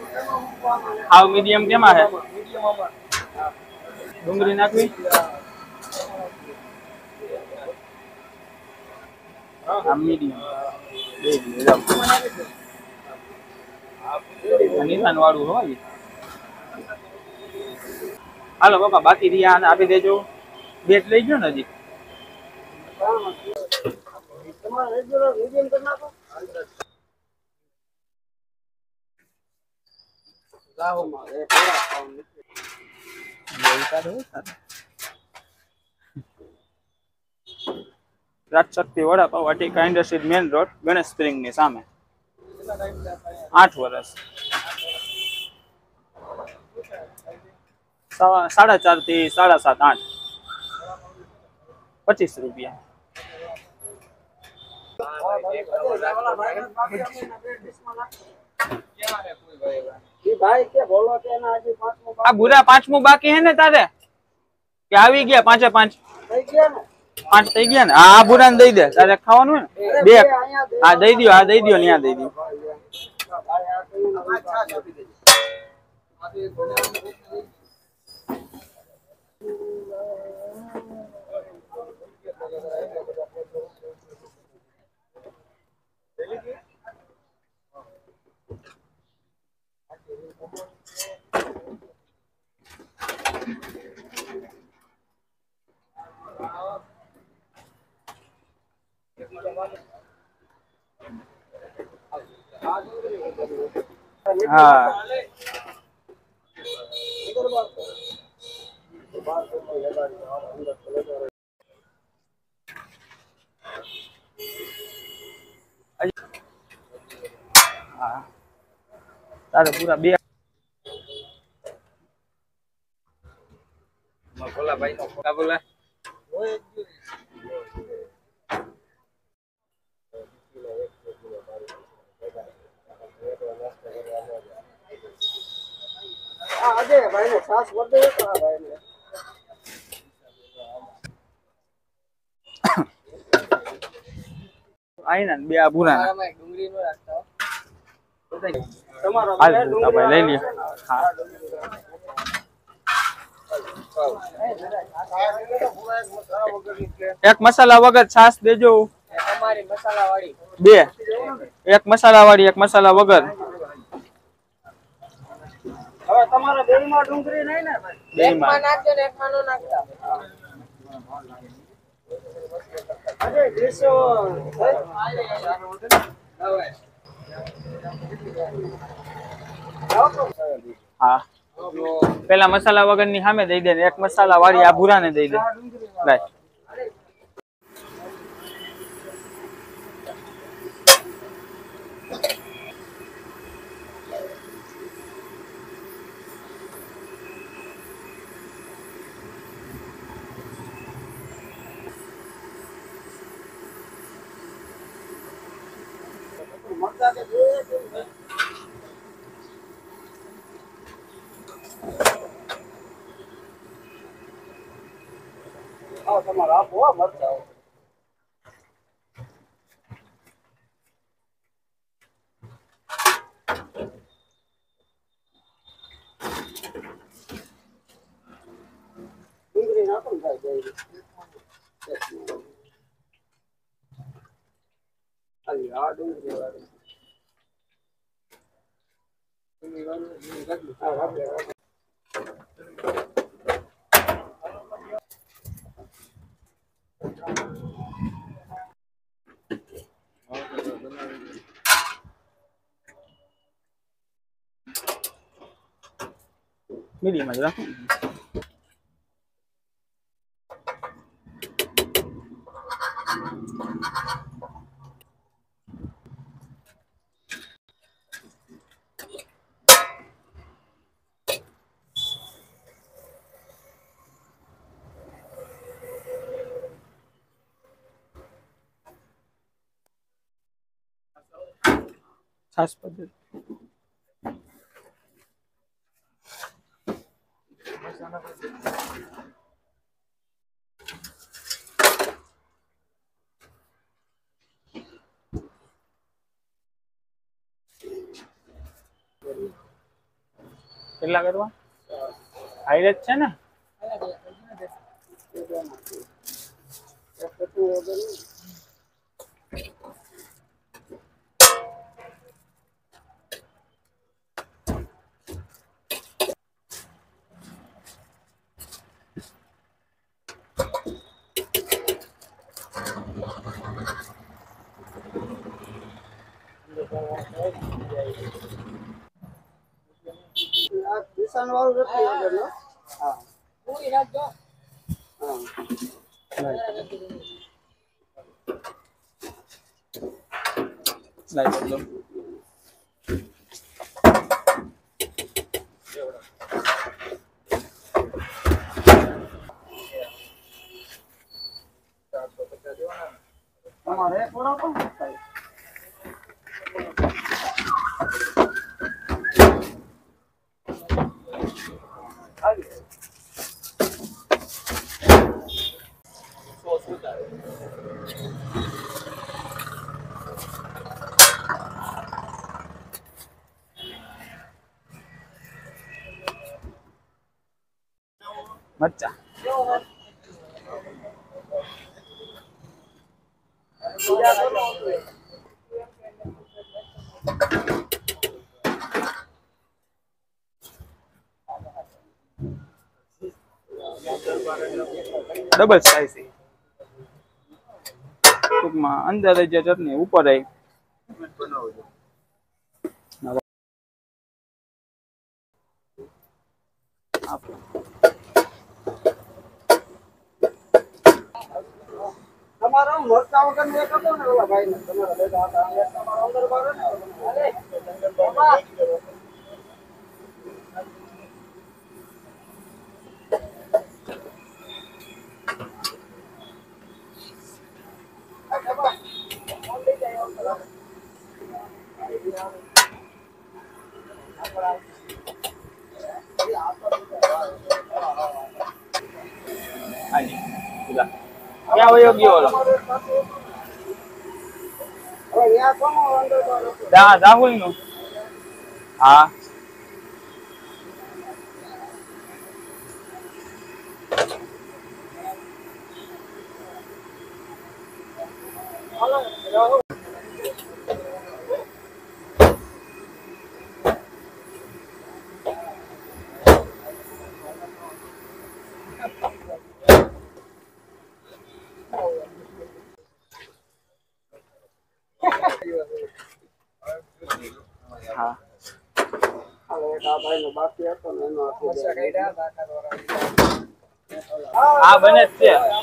હાવ medium કેમાં છે? ડુંગળી નાખવી? આ મીડિયમ. નિશાન વાળું હોય. હાલો પપ્પા બાકી રિયા આપી દેજો. બેટ લઈ ગયો ને હજી. Rajshakti vada pav Vatika industries main road Ganesh spring ની સામે. 8 વર્ષ. 4.5 થી 7.5 8. 25 રૂપિયા. આ ભૂરા પાંચમું બાકી હે ને તારે કે આવી ગયા 5 5 5 થઈ ગયા ને? હા ભૂરા ને દઈ દે તારે ખાવાનું ને બે. હા દઈ દો, હા દઈ દો, ન્યા દઈ દો. હા હા તારે પૂરા બે. બોલા ભાઈ નો બોલે. આજે ભાઈ ને છાસ વધે તો ભાઈ ને આઈના બે આ ભૂરા ડુંગળી નો રાખતા તમારો ભાઈ લઈ લ્યો. હા એક મસાલા વગર છાસ દેજો. અમારી મસાલા વાળી બે. એક મસાલા વાળી એક મસાલા વગર. હવે તમારા બેમાં ડુંગળી નહીં ને ભાઈ? એકમાં નાખજો ને એકમાં નો નાખતા. અરે દેશો હા પેલા મસાલા વગર ની સામે દઈ દે ને એક મસાલા વાળી આ ભૂરા ને દઈ દે. લાય તમારે આપો મરચા. ડુંગળી નાખો ને ભાઈ. આ ડુંગળી વાળી. મીડિયમ જ રાખો. છાસ પદ્ધતિ કેટલા કરવા હાઈરેજ છે ને કિસાન વાળું નથી વગરનો હા પૂરી રાખજો હા લાઈટ લો અમારે થોડા પણ થાય મરચા ડબલ સ્પાઈસી ટૂંકમાં અંદર જે ચટણી ઉપર આવી તમારો મરચા વગર ને એક હતો ને ઓલા ભાઈ ને તમારા ભેગા હતા તમારો અંદર બારો ને અરે બાબા ક્યાં વયો ગયો ઓલો રાહુલ નું હા હા બાકી હતો ને એનો હા બને જ છે